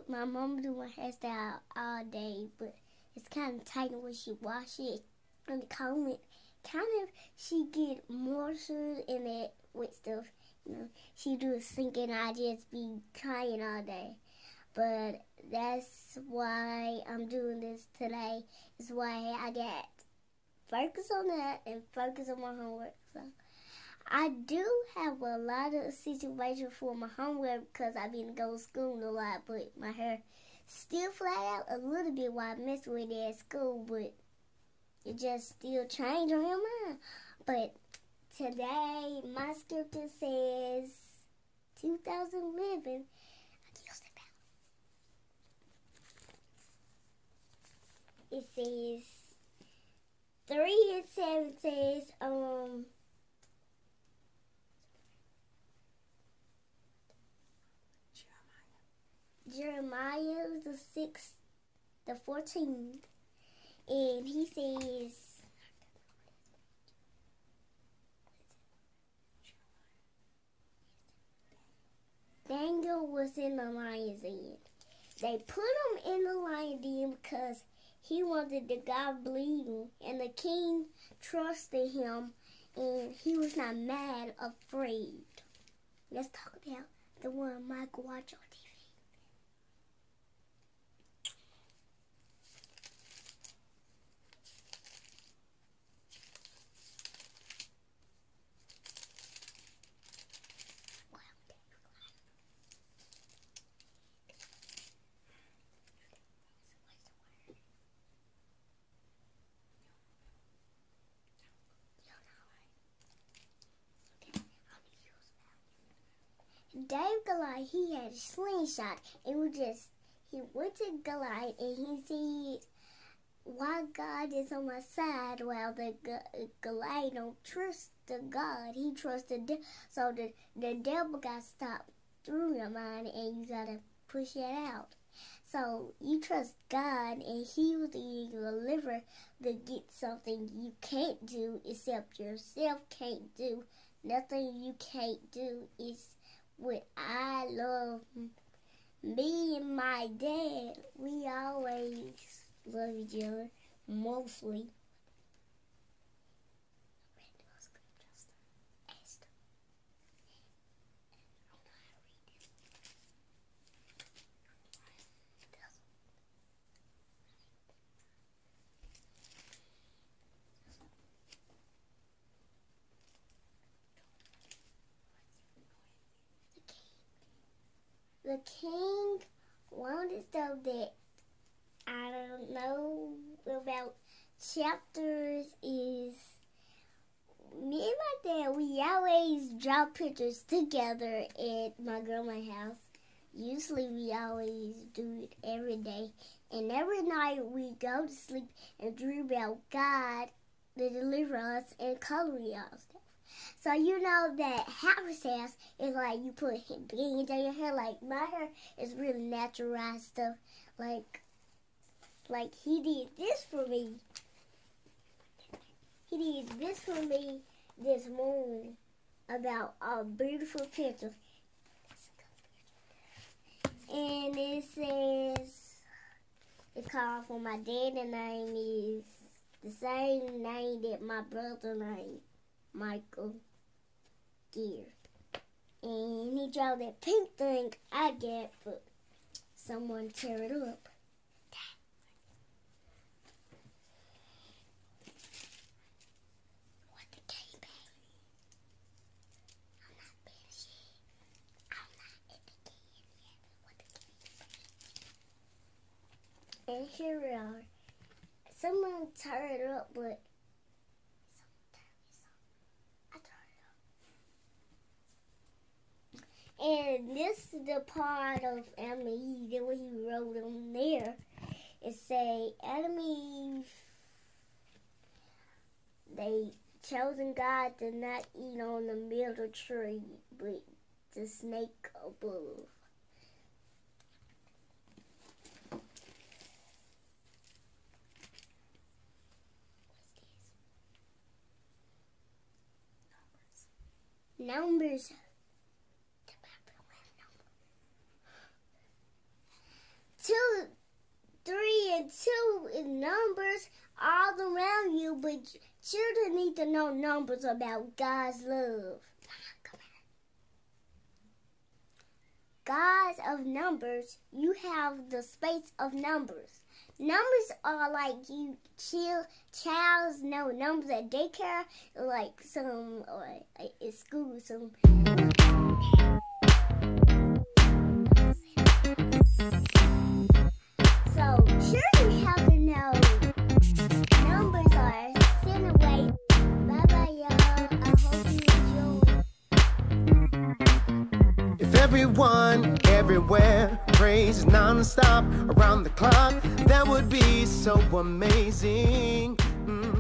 my mom do my hairstyle all day, but it's kind of tight when she wash it and comb it. Kind of, she get moisture in it with stuff. You know, she do a sink and I just be crying all day. But that's why I'm doing this today. Is why I got focus on that and focus on my homework. So I do have a lot of situations for my homework because I've been going to school a lot, but my hair still flat out a little bit while I mess with it at school, but it just still change on your mind. But today, my scripture says 2011. It says 3 and 7 says Jeremiah the 6th, the 14th, and he says Daniel was in the lion's den. They put him in the lion's den because he wanted the God bleeding, and the king trusted him, and he was not mad, afraid. Let's talk about the one Michael watched on TV. David Goliath, he had a slingshot, and he went to Goliath, and he said, why God is on my side, while the Goliath don't trust the God, he trusts the devil. So the devil got stopped through your mind, and you gotta push it out. So you trust God, and he will deliver to get something you can't do, except yourself can't do. Nothing you can't do is what I love. Me and my dad, we always love each other, mostly. The king wanted stuff that I don't know about chapters is me and my dad, we always draw pictures together at my grandma's house. Usually we always do it every day. And every night we go to sleep and dream about God to deliver us and color our stuff. So you know that Harry's house is like you put beans on your hair. Like my hair is really natural stuff. Like he did this for me. He did this for me this morning about a beautiful picture. And it says, it's called for my dad's name is the same name that my brother's name, Michael Gear. And he drew that pink thing I get, but someone tear it up. What the game, baby? I'm not finished yet. I'm not at the game yet. What the game? And here we are. Someone tear it up, but and this is the part of Adam and Eve, the way he wrote on there. It say, Adam and Eve, they chosen God to not eat on the middle tree, but the snake above. Numbers. And 2 is numbers all around you, but children need to know numbers about God's love. God of numbers, you have the space of numbers. Numbers are like you childs know numbers at daycare, like some or at school, some. So children have to know numbers are sent away. Bye bye, y'all. I hope you enjoy. If everyone, everywhere, prays non-stop around the clock, that would be so amazing.